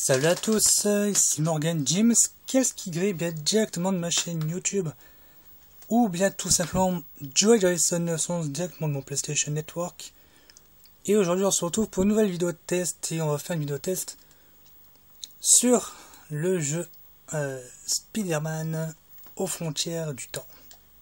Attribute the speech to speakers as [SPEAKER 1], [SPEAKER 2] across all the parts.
[SPEAKER 1] Salut à tous, ici Morgan James, qu'est-ce qui grille bien directement de ma chaîne YouTube ou bien tout simplement Joey Jason 911 directement de mon PlayStation Network. Et aujourd'hui on se retrouve pour une nouvelle vidéo de test et on va faire une vidéo de test sur le jeu Spider-Man aux frontières du temps.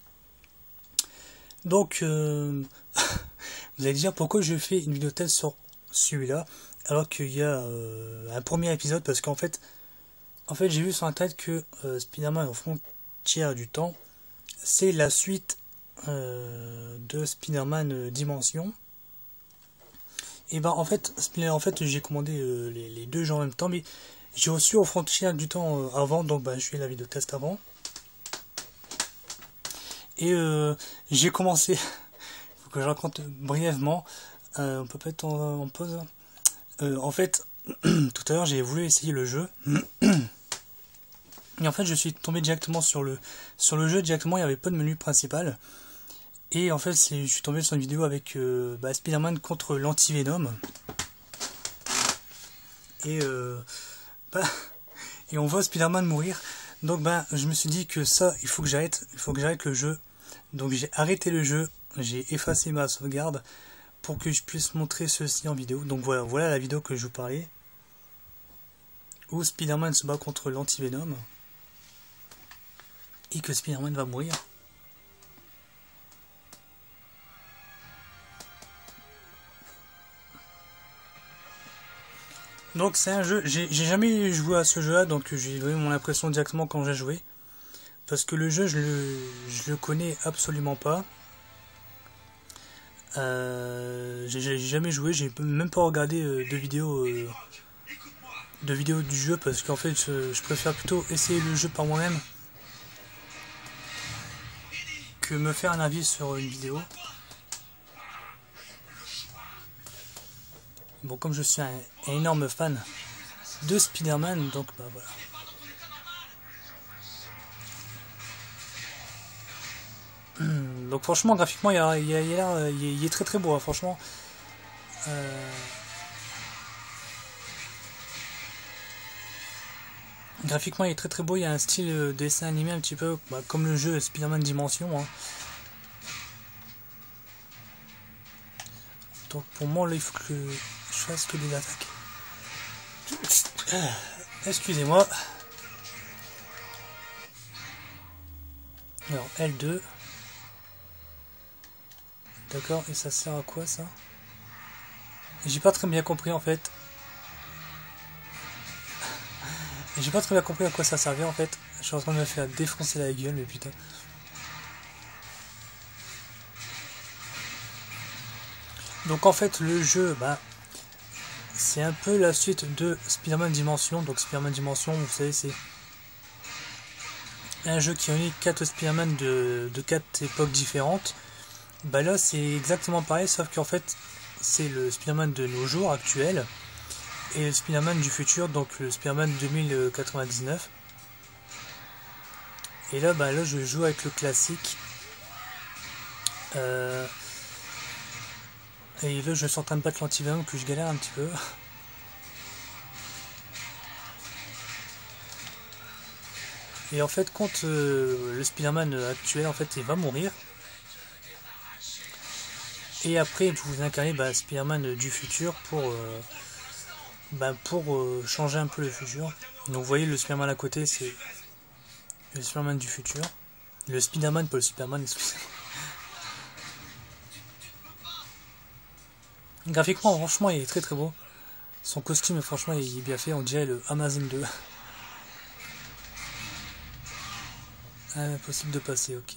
[SPEAKER 1] Donc vous allez dire pourquoi je fais une vidéo de test sur celui-là alors qu'il y a un premier épisode, parce qu'en fait j'ai vu sur internet que Spider-Man aux frontières du temps c'est la suite de Spider-Man Dimension. Et ben en fait j'ai commandé les deux jeux en même temps, mais j'ai reçu aux frontières du temps avant, donc je fais la vidéo test avant. Et j'ai commencé, faut que je raconte brièvement, on peut pas être en pause. En fait, tout à l'heure j'ai voulu essayer le jeu. Et en fait je suis tombé directement sur le jeu directement, il n'y avait pas de menu principal. Et en fait je suis tombé sur une vidéo avec Spider-Man contre l'anti-Venom. Et et on voit Spider-Man mourir. Donc je me suis dit que ça, il faut que j'arrête le jeu. Donc j'ai arrêté le jeu, j'ai effacé ma sauvegarde pour que je puisse montrer ceci en vidéo. Donc voilà la vidéo que je vous parlais, où Spider-Man se bat contre l'anti-Venom et que Spider-Man va mourir. Donc c'est un jeu, j'ai jamais joué à ce jeu là, donc j'ai donné mon impression directement quand j'ai joué, parce que le jeu je le connais absolument pas. J'ai jamais joué, j'ai même pas regardé de vidéos du jeu, parce qu'en fait je préfère plutôt essayer le jeu par moi-même que me faire un avis sur une vidéo. Bon, comme je suis un énorme fan de Spider-Man, donc voilà. Donc franchement graphiquement il est très très beau, hein, franchement. Graphiquement il est très très beau, il y a un style dessin animé un petit peu comme le jeu Spider-Man Dimension, hein. Donc pour moi là il faut que je fasse que des attaques. Excusez-moi. Alors L2. D'accord, et ça sert à quoi ça? J'ai pas très bien compris en fait. J'ai pas très bien compris à quoi ça servait en fait. Je suis en train de me faire défoncer la gueule, mais putain. Donc en fait le jeu, c'est un peu la suite de Spider-Man Dimension. Donc Spider-Man Dimension, vous savez, c'est un jeu qui réunit 4 Spider-Man de 4 époques différentes. Là c'est exactement pareil, sauf qu'en fait c'est le Spider-Man de nos jours actuels et le Spider-Man du futur, donc le Spider-Man 2099. Et là, là je joue avec le classique. Et là je suis en train de battre l'anti-Venom, que je galère un petit peu. Et en fait contre le Spider-Man actuel, en fait il va mourir. Et après vous incarnez Spider-Man du futur pour changer un peu le futur. Donc vous voyez le Spider-Man à côté, c'est le Spider-Man du futur. Le Spider-Man, pas le Superman, excusez-moi. Graphiquement franchement il est très très beau. Son costume franchement il est bien fait, on dirait le Amazon 2. Impossible de passer, ok.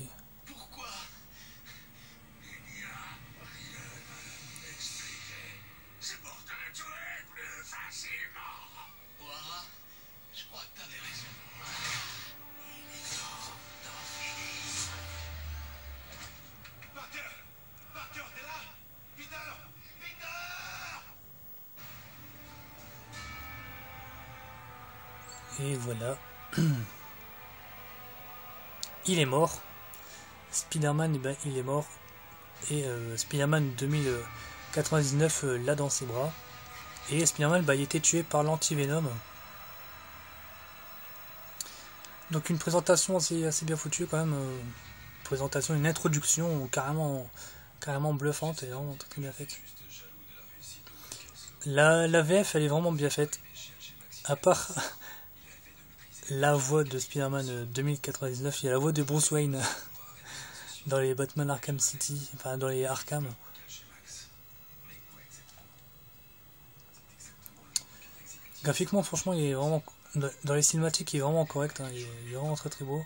[SPEAKER 1] Et voilà. Il est mort. Spider-Man, il est mort. Et Spider-Man 2099 l'a dans ses bras. Et Spider-Man, il était tué par l'anti-Venom. Donc une présentation assez bien foutue quand même. Présentation, une introduction carrément bluffante et vraiment très bien faite. La VF elle est vraiment bien faite. À part la voix de Spider-Man 2099, il y a la voix de Bruce Wayne dans les Batman Arkham City, enfin dans les Arkham. Graphiquement, franchement, il est vraiment dans les cinématiques, il est vraiment correct, hein, il est vraiment très beau.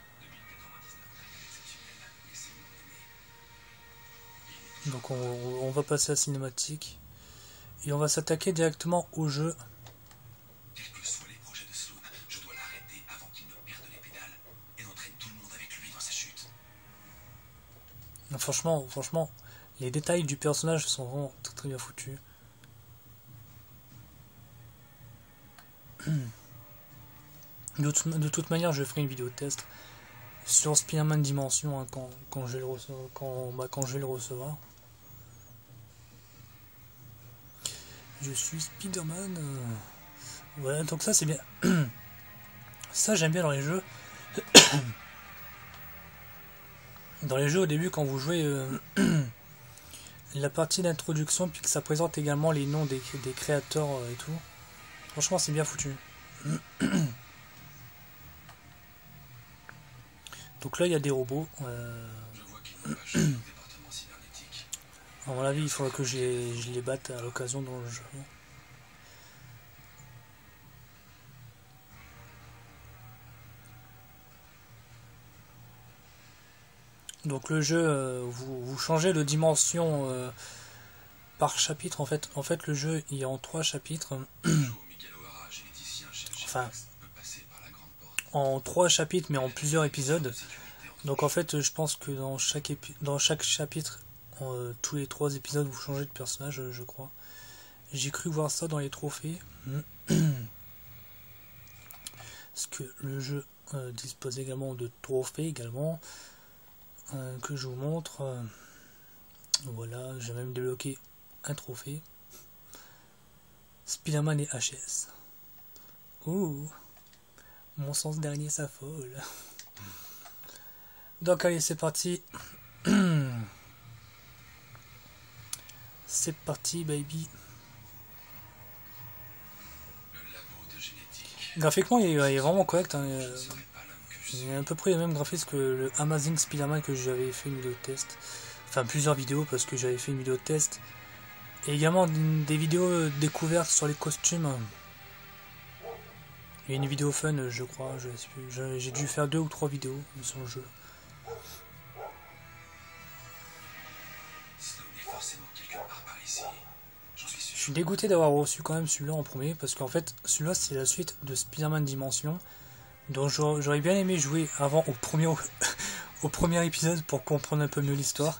[SPEAKER 1] Donc on va passer à la cinématique et on va s'attaquer directement au jeu.
[SPEAKER 2] Quels que soient les projets de Sloan, je dois l'arrêter avant qu'il ne perde les pédales et n'entraîne tout le monde avec lui dans sa chute.
[SPEAKER 1] Franchement, les détails du personnage sont vraiment très bien foutus. De toute manière, je ferai une vidéo test sur Spider-Man Dimension hein, quand je vais le recevoir. Je suis Spider-Man. Voilà, donc ça c'est bien. Ça j'aime bien dans les jeux. Dans les jeux au début quand vous jouez la partie d'introduction puis que ça présente également les noms des créateurs et tout. Franchement c'est bien foutu. Donc là il y a des robots.
[SPEAKER 2] Je vois qu'il n'y a pas juste un département cybernétique.
[SPEAKER 1] À mon avis il faudra que je les batte à l'occasion dans le jeu. Donc le jeu, vous changez de dimension par chapitre en fait. En fait le jeu il est en 3 chapitres. Enfin en 3 chapitres mais en plusieurs épisodes. Donc en fait je pense que dans chaque chapitre, tous les 3 épisodes vous changez de personnage je crois. J'ai cru voir ça dans les trophées. Parce que le jeu dispose également de trophées également. Que je vous montre. Voilà, j'ai même débloqué un trophée. Spider-Man et HS. Ouh, mon sens dernier s'affole. Donc allez, c'est parti. C'est parti, baby. Graphiquement, il est vraiment correct. Hein. Il est à peu près le même graphisme que le Amazing Spider-Man que j'avais fait une vidéo de test. Enfin, plusieurs vidéos parce que j'avais fait une vidéo de test. Et également des vidéos découvertes sur les costumes. Il y a une vidéo fun, je crois. J'ai dû faire 2 ou 3 vidéos sur le jeu. Je suis dégoûté d'avoir reçu quand même celui-là en premier. Parce qu'en fait, celui-là c'est la suite de Spider-Man Dimension. Donc j'aurais bien aimé jouer avant au premier épisode pour comprendre un peu mieux l'histoire.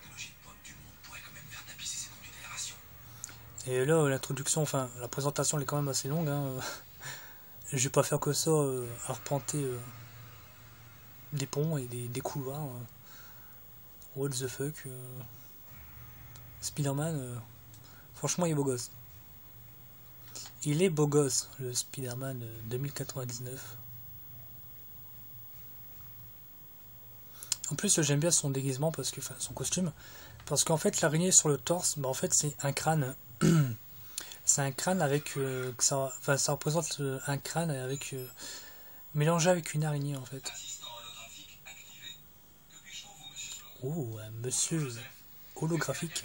[SPEAKER 1] Et là l'introduction, enfin la présentation elle est quand même assez longue. Hein. Je vais pas faire que ça, arpenter des ponts et des couloirs. What the fuck. Spider-Man, franchement il est beau gosse. Il est beau gosse, le Spider-Man 2099. En plus j'aime bien son déguisement parce que, enfin son costume, parce qu'en fait l'araignée sur le torse, bah en fait c'est un crâne. C'est un crâne avec ça représente un crâne avec mélangé avec une araignée en fait. Oh, un monsieur holographique.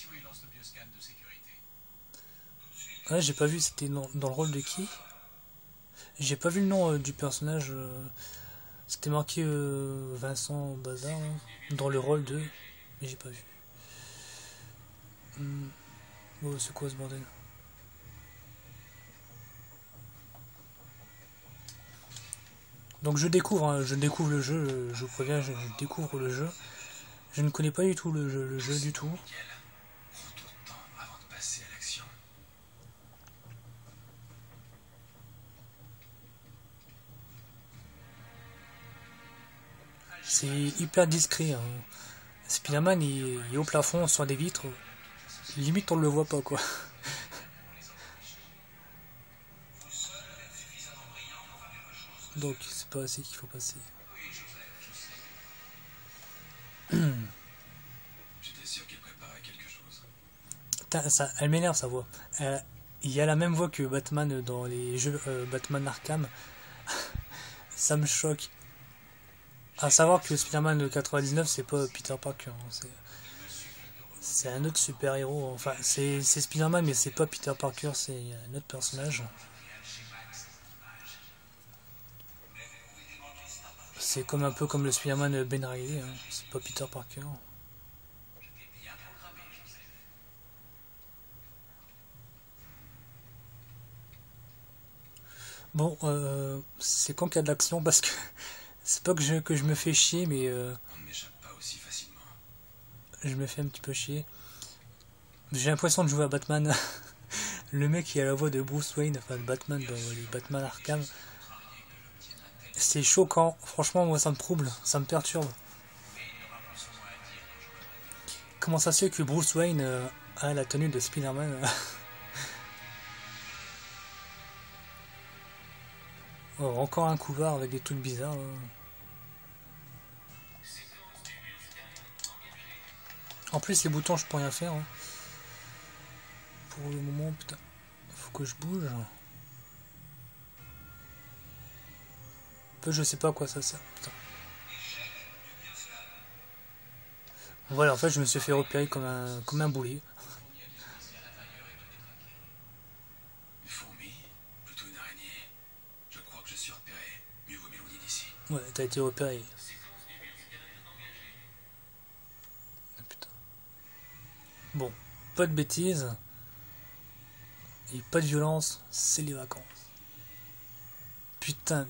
[SPEAKER 1] Ouais, j'ai pas vu, c'était dans le rôle de qui? J'ai pas vu le nom du personnage. C'était marqué Vincent Bazar hein, dans le rôle de. Mais j'ai pas vu. Oh, c'est quoi ce bordel? Donc je découvre le jeu, je vous préviens, je découvre le jeu. Je ne connais pas du tout le jeu du tout. C'est hyper discret. Hein. Spider-Man il est au plafond sur des vitres. Limite on le voit pas quoi. Donc c'est pas assez qu'il faut passer.
[SPEAKER 2] J'étais sûr qu'il préparait quelque chose.
[SPEAKER 1] Elle m'énerve sa voix. Il y a la même voix que Batman dans les jeux Batman Arkham. Ça me choque. À savoir que Spider-Man de 99 c'est pas Peter Parker. Hein, c'est un autre super héros. Enfin c'est Spider-Man mais c'est pas Peter Parker, c'est un autre personnage. C'est comme un peu comme le Spider-Man Ben Reilly. Hein, c'est pas Peter Parker. Bon, c'est quand qu'il y a de l'action parce que c'est pas que je me fais chier, mais
[SPEAKER 2] On ne m'échappe pas aussi facilement.
[SPEAKER 1] je me fais un petit peu chier. J'ai l'impression de jouer à Batman. Le mec qui a la voix de Bruce Wayne, enfin de Batman dans les Batman Arkham. C'est choquant. Franchement, moi ça me trouble, ça me perturbe. Comment ça se fait que Bruce Wayne a la tenue de Spider-Man? Oh, encore un couvert avec des trucs bizarres. Là. En plus, les boutons, je peux rien faire. Hein. Pour le moment, putain. Faut que je bouge. Je sais pas à quoi ça sert. Putain. Voilà, en fait, je me suis fait repérer comme un boulet.
[SPEAKER 2] Une fourmi, plutôt une araignée. Je crois que je suis repéré. Mieux vaut m'éloigner d'ici.
[SPEAKER 1] Ouais, t'as été repéré. Ah, putain. Bon, pas de bêtises. Et pas de violence, c'est les vacances. Putain.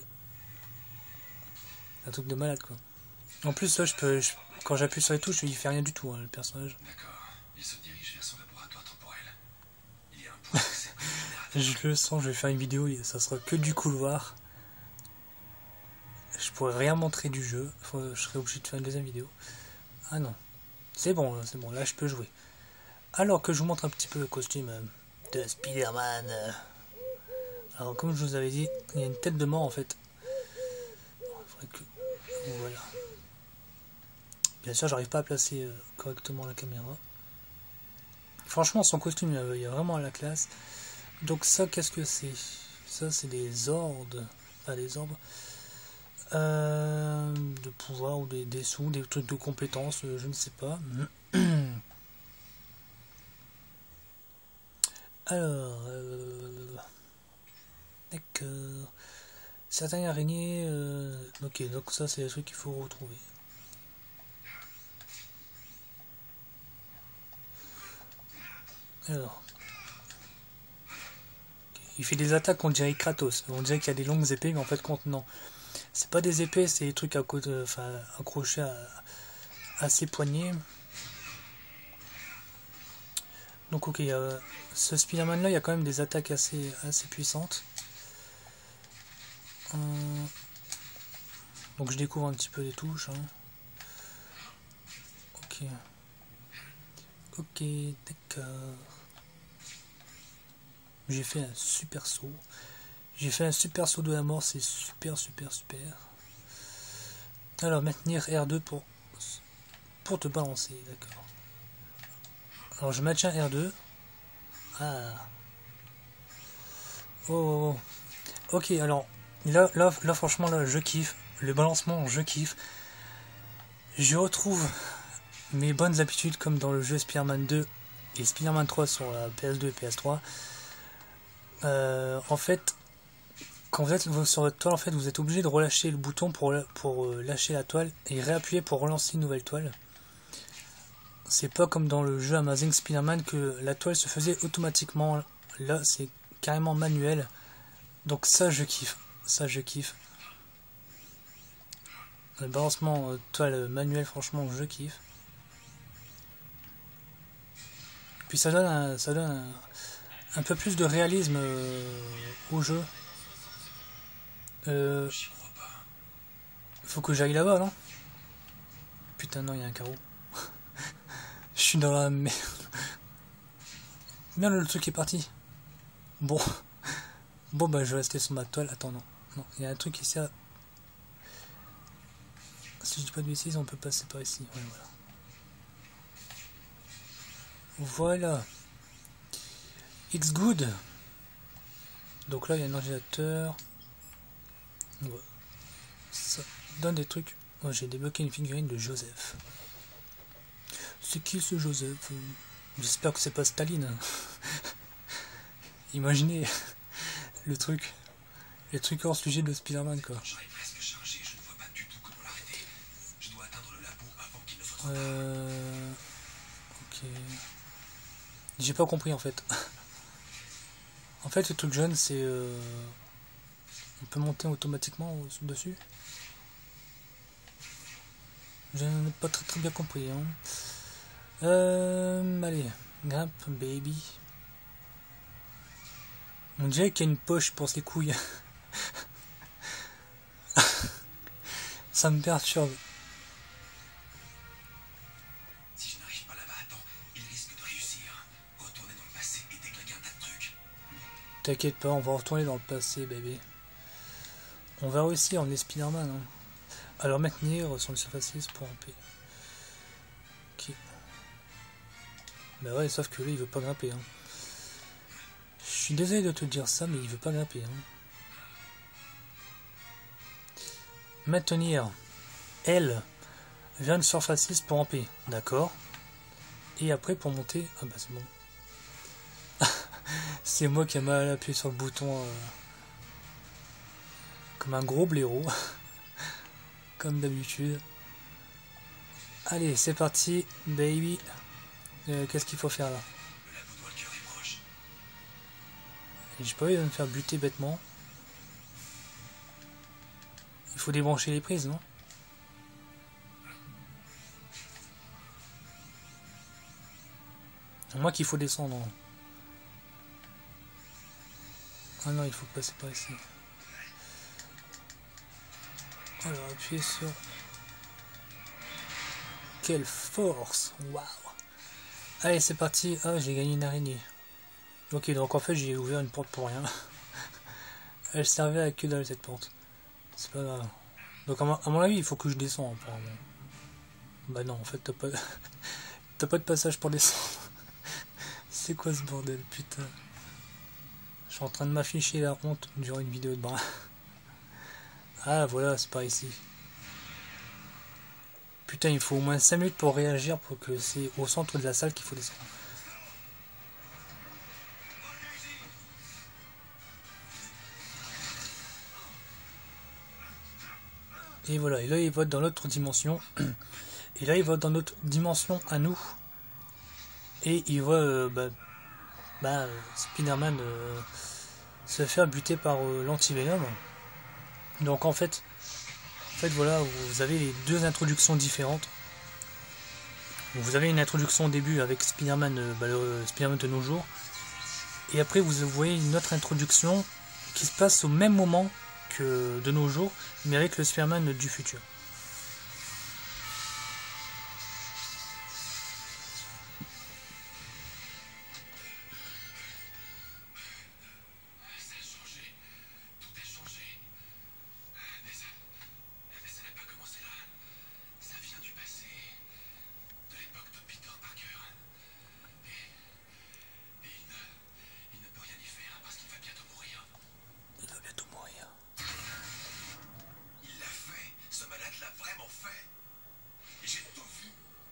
[SPEAKER 1] Un truc de malade, quoi. En plus, là, quand j'appuie sur les touches, il fait rien du tout, hein, le personnage.
[SPEAKER 2] D'accord. Il se dirige vers son laboratoire temporel. Il y a un point d'accès.
[SPEAKER 1] Je le sens, je vais faire une vidéo, ça sera que du couloir. Je pourrais rien montrer du jeu, je serais obligé de faire une deuxième vidéo. Ah non, c'est bon, là je peux jouer. Alors que je vous montre un petit peu le costume de Spider-Man. Alors comme je vous avais dit, il y a une tête de mort en fait. Il faudrait que... Voilà. Bien sûr, j'arrive pas à placer correctement la caméra. Franchement, son costume, il y a vraiment la classe. Donc ça, qu'est-ce que c'est? Ça, c'est des ordres. Enfin, des ordres. De pouvoir ou des sous, des trucs de compétences, je ne sais pas. Alors, d'accord. Certaines araignées. Ok, donc ça, c'est les trucs qu'il faut retrouver. Alors. Il fait des attaques, on dirait Kratos. On dirait qu'il y a des longues épées, mais en fait, compte non. C'est pas des épées, c'est des trucs accrochés à ses poignets. Donc ok, ce Spider-Man là, il y a quand même des attaques assez puissantes. Donc je découvre un petit peu les touches. Hein. Ok. Ok, d'accord. J'ai fait un super saut. J'ai fait un super saut de la mort, c'est super. Alors maintenir R2 pour te balancer, d'accord. Alors je maintiens R2. Ah. Oh. Ok, alors là franchement là je kiffe. Le balancement je kiffe. Je retrouve mes bonnes habitudes comme dans le jeu Spider-Man 2 et Spider-Man 3 sur la PS2 et PS3. En fait, quand vous êtes sur votre toile, en fait, vous êtes obligé de relâcher le bouton pour lâcher la toile et réappuyer pour relancer une nouvelle toile. C'est pas comme dans le jeu Amazing Spider-Man que la toile se faisait automatiquement. Là, c'est carrément manuel. Donc ça, je kiffe. Le balancement toile manuel, franchement, je kiffe. Puis ça donne un peu plus de réalisme au jeu. Faut que j'aille là-bas, non? Putain, non, il y a un carreau. Je suis dans la merde. Merde, le truc est parti. Bon, bah je vais rester sur ma toile. Attends, non. Non, il y a un truc ici. Si je dis pas de bêtises, on peut passer par ici. Ouais, voilà. Voilà. It's good. Donc là, il y a un ordinateur. Ouais. Ça donne des trucs. Moi, j'ai débloqué une figurine de Joseph. C'est qui ce Joseph? J'espère que c'est pas Staline. Imaginez le truc. Les trucs hors sujet de Spider-Man, quoi.
[SPEAKER 2] J'aurais presque chargé, je ne vois pas du tout comment l'arrêter. Je dois atteindre le labo avant qu'il ne soit trop tard.
[SPEAKER 1] Ok. J'ai pas compris en fait. En fait, le truc jaune, c'est. On peut monter automatiquement dessus. Je n'ai pas très bien compris. Hein. Allez, grimpe, baby. On dirait qu'il y a une poche pour ses couilles. Ça me perturbe.
[SPEAKER 2] Si je n'arrive pas là-bas à temps, il risque de réussir. Retourner dans le passé et déglinguer un tas de trucs.
[SPEAKER 1] T'inquiète pas, on va retourner dans le passé, bébé. On va réussir, on est Spider-Man. Hein. Alors maintenir sur le surface 6 pour ramper. Ok. Bah ouais, sauf que lui il veut pas grimper. Hein. Je suis désolé de te dire ça, mais il veut pas grimper. Hein. Maintenir L vers une surface 6 pour ramper. D'accord. Et après pour monter. Ah bah c'est bon. C'est moi qui ai mal appuyé sur le bouton. Comme un gros blaireau. Comme d'habitude. Allez, c'est parti, baby. Qu'est-ce qu'il faut faire là?
[SPEAKER 2] Le labo de Walker est proche.
[SPEAKER 1] J'ai pas envie de me faire buter bêtement. Il faut débrancher les prises, non? C'est moi qu'il faut descendre. Ah non, il faut passer par ici. Alors, appuyez sur... Quelle force! Waouh! Allez, c'est parti. Ah, j'ai gagné une araignée. Ok, donc en fait, j'ai ouvert une porte pour rien. Elle servait à que dalle cette porte. C'est pas grave. Donc à mon avis, il faut que je descende apparemment. Bah non, en fait, t'as pas... t'as pas de passage pour descendre. C'est quoi ce bordel, putain? Je suis en train de m'afficher la honte durant une vidéo de bras. Ah voilà, c'est par ici. Putain, il faut au moins 5 minutes pour réagir pour que c'est au centre de la salle qu'il faut descendre. Et voilà, et là il va dans l'autre dimension. Et là il va dans notre dimension à nous. Et il va Spider-Man se faire buter par l'anti-Venom. Donc en fait voilà, vous avez les deux introductions différentes. Vous avez une introduction au début avec Spider-Man, le Spider-Man de nos jours. Et après vous voyez une autre introduction qui se passe au même moment que de nos jours, mais avec le Spider-Man du futur.
[SPEAKER 2] Ça a changé. Tout a changé. Mais ça n'a pas commencé là. Ça vient du passé. De l'époque de Peter Parker. Et il ne peut rien y faire parce qu'il va bientôt mourir.
[SPEAKER 1] Il va bientôt mourir.
[SPEAKER 2] Il l'a fait. Ce malade l'a vraiment fait. Et j'ai tout vu.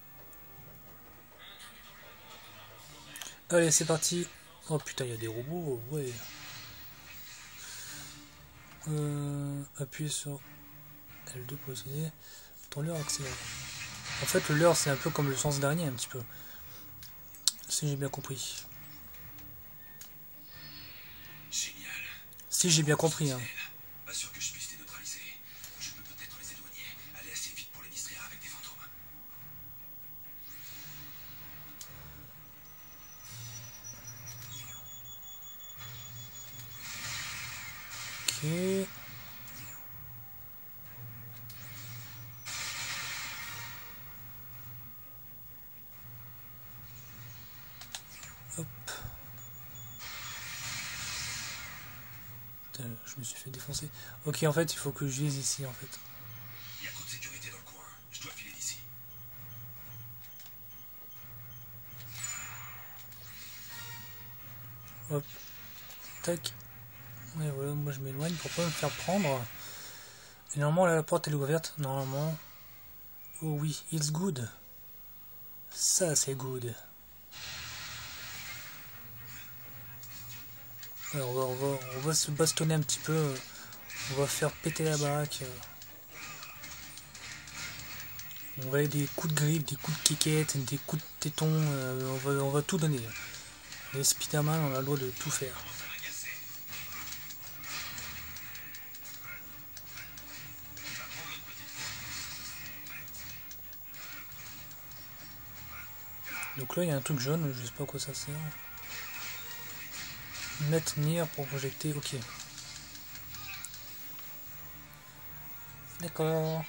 [SPEAKER 1] Allez, c'est parti. Oh putain, il y a des robots, ouais. Appuyez sur L2 pour essayer. Ton leurre accélère. En fait, le leurre, c'est un peu comme le sens dernier, un petit peu. Si j'ai bien compris.
[SPEAKER 2] Génial.
[SPEAKER 1] Si j'ai bien compris, hein.
[SPEAKER 2] Pas sûr que je puisse les neutraliser. Je peux peut-être les éloigner, aller assez vite pour les distraire avec des fantômes.
[SPEAKER 1] Ok. Hop. je me suis fait défoncer. Ok, en fait, il faut que je vise ici, en fait.
[SPEAKER 2] Il y a trop de sécurité dans le coin. Je dois filer d'ici.
[SPEAKER 1] Hop. Tac. Et voilà, moi je m'éloigne pour pas me faire prendre. Et normalement, là, la porte elle est ouverte. Normalement. Oh oui, it's good. Ça, c'est good. Alors, on va se bastonner un petit peu. On va faire péter la baraque. On va aller des coups de griffe, des coups de quiquette, des coups de téton. On va tout donner. Les Spider-Man, on a le droit de tout faire. Donc là, il y a un truc jaune, je sais pas à quoi ça sert. Maintenir pour projecter, ok. D'accord.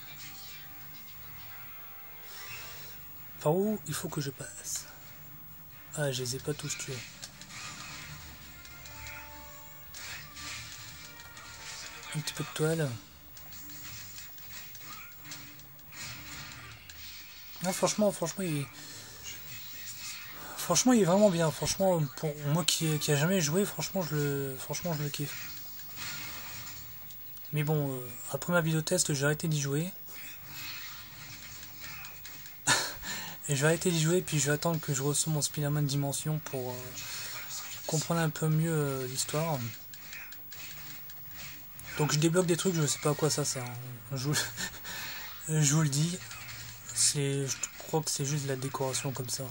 [SPEAKER 1] Par où il faut que je passe? Ah, je les ai pas tous tués. Un petit peu de toile. Non, franchement, il est vraiment bien. Franchement, pour moi qui a jamais joué, franchement, je le kiffe. Mais bon, après ma vidéo test, j'ai arrêté d'y jouer. Et je vais arrêter d'y jouer, puis je vais attendre que je reçoive mon Spider-Man Dimension pour comprendre un peu mieux l'histoire. Donc je débloque des trucs, je sais pas à quoi ça sert. Je vous le dis. Je crois que c'est juste de la décoration comme ça.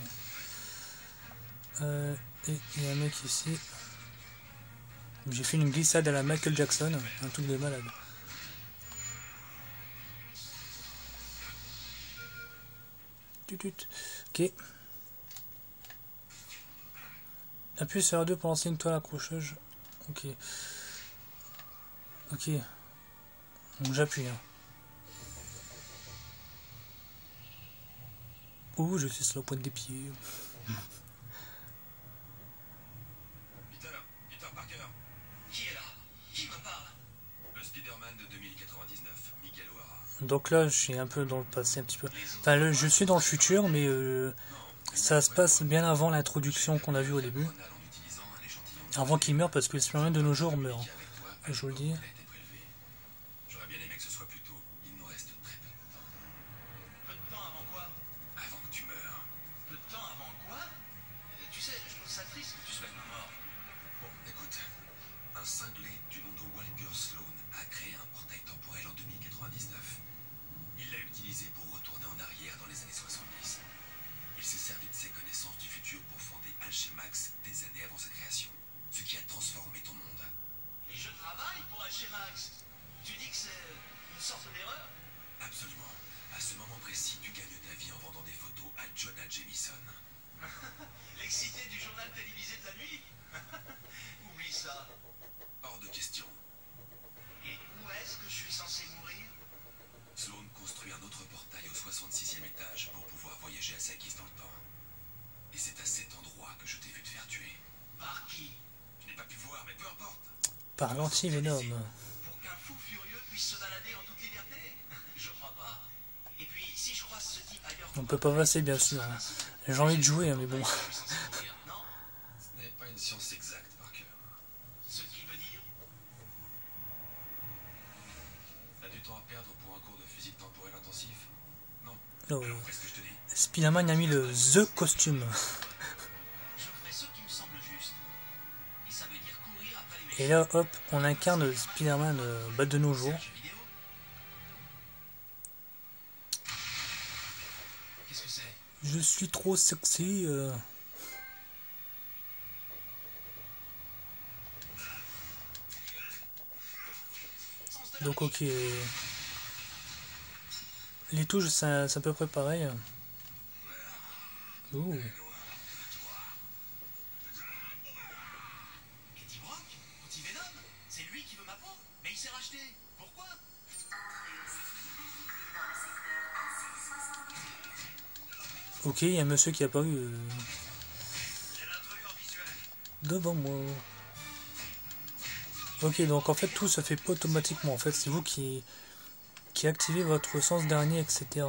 [SPEAKER 1] Et il y a un mec ici. J'ai fait une glissade à la Michael Jackson, un truc de malade. Ok. Appuie sur R2 pour lancer une toile accrocheuse. Ok. Ok. Donc j'appuie. Hein. Ouh, je suis sur la pointe des pieds.
[SPEAKER 2] Peter Parker. Qui est là? Qui me parle? Le Spider-Man de 2099, Miguel O'Hara.
[SPEAKER 1] Donc là, je suis un peu dans le passé, un petit peu. Enfin, je suis dans le futur, mais ça se passe bien avant l'introduction qu'on a vue au début. Avant qu'il meure, parce que le Spider-Man de nos jours meurt. Je vous le dis.
[SPEAKER 2] J'aurais bien aimé que ce soit plus tôt. Il nous reste très peu de temps. Peu de temps avant quoi? Avant que tu meurs. Peu de temps avant quoi? Tu sais, je trouve ça triste que tu souhaites ma mort. Bon, écoute. Un cinglé du nom de Walker Sloan a créé un portail temporel en 2099. Il l'a utilisé pour retourner en arrière dans les années 70. Il s'est servi de ses connaissances du futur pour fonder Alchemax des années avant sa création. Ce qui a transformé ton monde. Et je travaille pour Alchemax. Tu dis que c'est une sorte d'erreur? Absolument. À ce moment précis, tu gagnes ta vie en vendant des photos à Jonah Jameson. L'excité du journal télévisé de la nuit? Oublie ça. Hors de question. Et où est-ce que je suis censé mourir? Sloan construit un autre portail au 66e étage pour pouvoir voyager à sa guise dans le temps. Et c'est à cet endroit que je t'ai vu te faire tuer. Par qui? Je n'ai pas pu voir, mais peu importe.
[SPEAKER 1] Par l'anti-Venom.
[SPEAKER 2] Pour qu'un fou furieux puisse se balader en toute liberté? Je crois pas. Et puis, si je croise ce type ailleurs...
[SPEAKER 1] On peut pas passer, bien sûr. Hein. J'ai envie de jouer, hein, mais bon.
[SPEAKER 2] Non, ce n'est pas une science exacte, Parker. Ce qui veut dire... T'as du temps à perdre pour un cours de physique temporelle intensif? Non.
[SPEAKER 1] Oh.
[SPEAKER 2] Alors, qu'est-ce que je te dis?
[SPEAKER 1] Spider-Man a mis le The Costume.
[SPEAKER 2] Je ferai ce qui me semble juste. Et ça veut dire courir après les méchants.
[SPEAKER 1] Et là, hop, on incarne Spider-Man de nos jours.
[SPEAKER 2] Qu'est-ce que c'est?
[SPEAKER 1] Je suis trop sexy. Donc ok. Les touches, c'est à peu près pareil. Ouh.
[SPEAKER 2] Eddie Brock? Anti-Venom? C'est lui qui veut ma peau? Mais il s'est racheté. Pourquoi?
[SPEAKER 1] Ok, il y a un monsieur qui est apparu
[SPEAKER 2] J'ai l'intrus en visuel.
[SPEAKER 1] devant moi. Ok, donc en fait tout se fait pas automatiquement. En fait, c'est vous qui activez votre sens dernier, etc.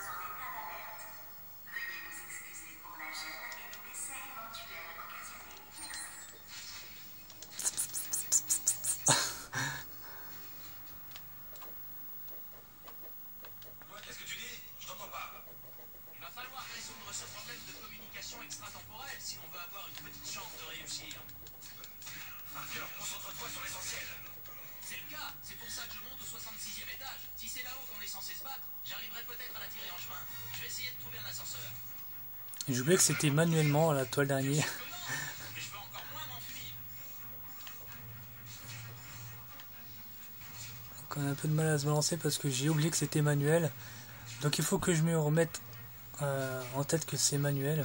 [SPEAKER 2] Quoi, qu'est-ce que tu dis? Je t'entends pas. Il va falloir résoudre ce problème de communication extratemporelle si on veut avoir une petite chance de réussir. Parker, concentre-toi sur l'essentiel. C'est le cas, c'est pour ça que je monte au 66e étage. Si c'est là-haut qu'on est censé se battre, j'arriverai peut-être à la tirer en chemin. Je vais essayer de trouver un ascenseur.
[SPEAKER 1] J'ai oublié que c'était manuellement la toile d'araignée.
[SPEAKER 2] Mais je veux encore moins m'enfuir.
[SPEAKER 1] Donc on a un peu de mal à se balancer parce que j'ai oublié que c'était manuel. Donc il faut que je me remette en tête que c'est manuel.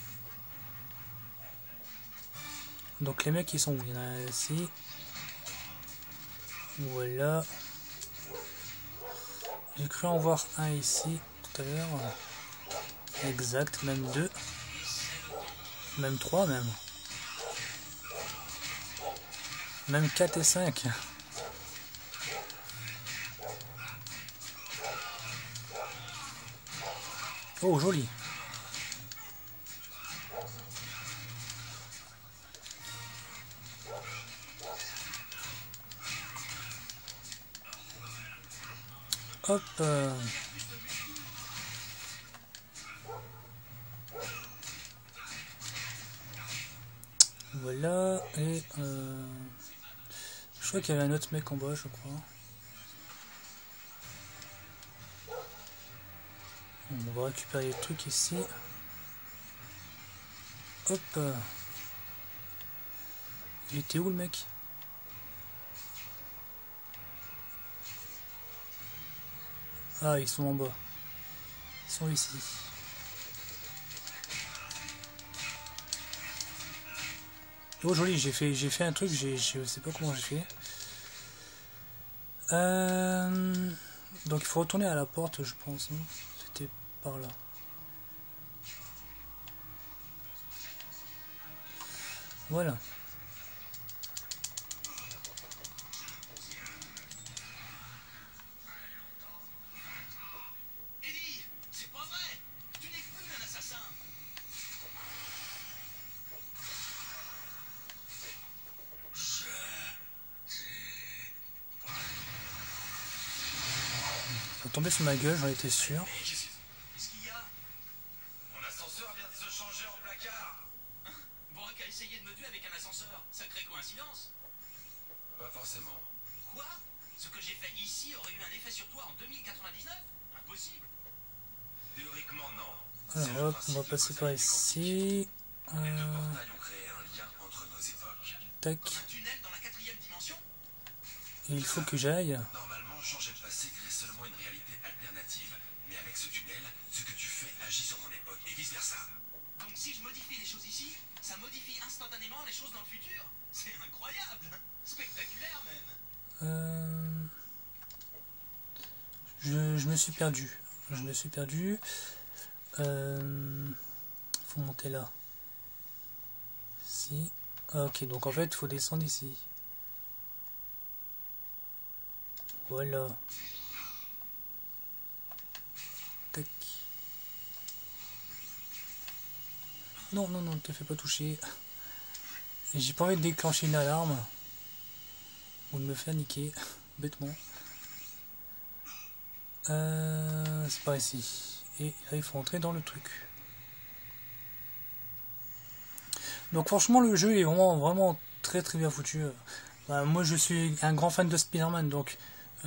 [SPEAKER 1] Donc les mecs ils sont où? Il y en a un ici. Voilà. J'ai cru en voir un ici tout à l'heure. Exact, même deux. Même trois même. Même 4 et 5. Oh joli. Hop. Voilà. Et je crois qu'il y avait un autre mec en bas, je crois. On va récupérer les trucs ici. Hop. Il était où le mec? Ah, ils sont en bas. Ils sont ici. Oh joli, j'ai fait un truc, je sais pas comment j'ai fait. Donc il faut retourner à la porte, je pense. Hein. C'était par là. Voilà.
[SPEAKER 2] Eddie, c'est pas vrai. Tu n'es plus un assassin.
[SPEAKER 1] Faut tomber sur ma gueule, j'en étais sûr.
[SPEAKER 2] Qu'est-ce qu'il y a? Mon ascenseur vient de se changer en placard. Brock a essayé de me tuer avec un ascenseur. Sacrée coïncidence. Pas forcément. Quoi? Ce que j'ai fait ici aurait eu un effet sur toi en 2099? Impossible. Théoriquement, non.
[SPEAKER 1] Alors hop, on va passer par ici.
[SPEAKER 2] Les deux portails ont créé un lien entre nos époques.
[SPEAKER 1] Tac.
[SPEAKER 2] Comme un tunnel dans la 4e dimension?
[SPEAKER 1] Et il faut que j'aille.
[SPEAKER 2] Normalement, changer le passé crée seulement une réalité alternative. Mais avec ce tunnel, ce que tu fais agit sur mon époque et vice-versa. Donc si je modifie les choses ici, ça modifie instantanément les choses dans le futur? C'est incroyable. Spectaculaire même.
[SPEAKER 1] Je me suis perdu. Je me suis perdu. Faut monter là. Si. Ah, ok, donc en fait, il faut descendre ici. Voilà. Tac. Non, non, non, ne te fais pas toucher. J'ai pas envie de déclencher une alarme. Ou de me faire niquer. Bêtement. C'est par ici. Et là, il faut entrer dans le truc. Donc franchement, le jeu est vraiment très très bien foutu. Bah, moi, je suis un grand fan de Spider-Man, donc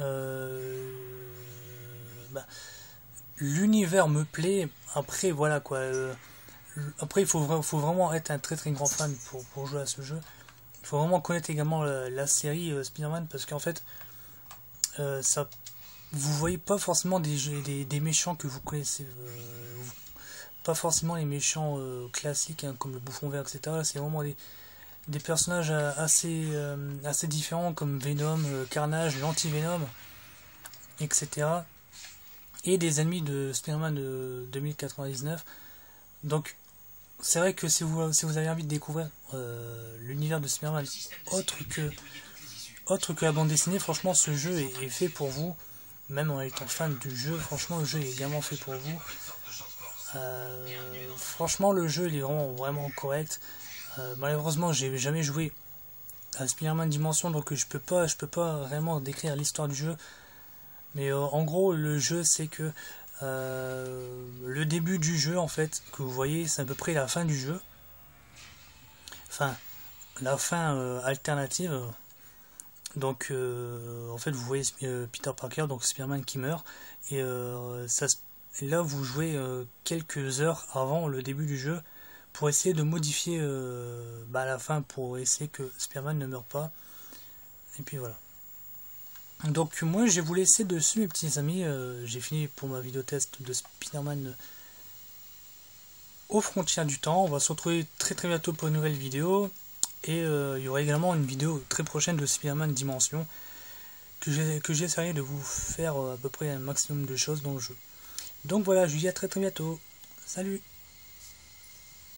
[SPEAKER 1] bah, l'univers me plaît. Après, voilà quoi. Après, il faut vraiment être un très très grand fan pour jouer à ce jeu. Il faut vraiment connaître également la série Spider-Man parce qu'en fait, ça, vous voyez pas forcément des méchants que vous connaissez. Pas forcément les méchants classiques hein, comme le Bouffon Vert, etc. C'est vraiment des personnages assez différents comme Venom, Carnage, l'anti-Venom, etc. Et des ennemis de Spider-Man de 2099. Donc c'est vrai que si vous avez envie de découvrir l'univers de Spider-Man autre que autre que la bande dessinée, franchement ce jeu est fait pour vous. Même en étant fan du jeu, franchement le jeu est également fait pour vous. Franchement le jeu il est vraiment correct. Malheureusement j'ai jamais joué à Spider-Man Dimension, donc je peux pas vraiment décrire l'histoire du jeu. Mais en gros le jeu c'est que le début du jeu en fait que vous voyez c'est à peu près la fin du jeu. Enfin la fin alternative. Donc en fait vous voyez Peter Parker, donc Spider-Man qui meurt, et là vous jouez quelques heures avant le début du jeu pour essayer de modifier la fin, pour essayer que Spider-Man ne meure pas, et puis voilà. Donc moi je vais vous laisser dessus mes petits amis, j'ai fini pour ma vidéo test de Spider-Man aux frontières du temps. On va se retrouver très bientôt pour une nouvelle vidéo. Et il y aura également une vidéo très prochaine de Spider-Man Dimension que j'essaierai de vous faire à peu près un maximum de choses dans le jeu. Donc voilà, je vous dis à très bientôt. Salut!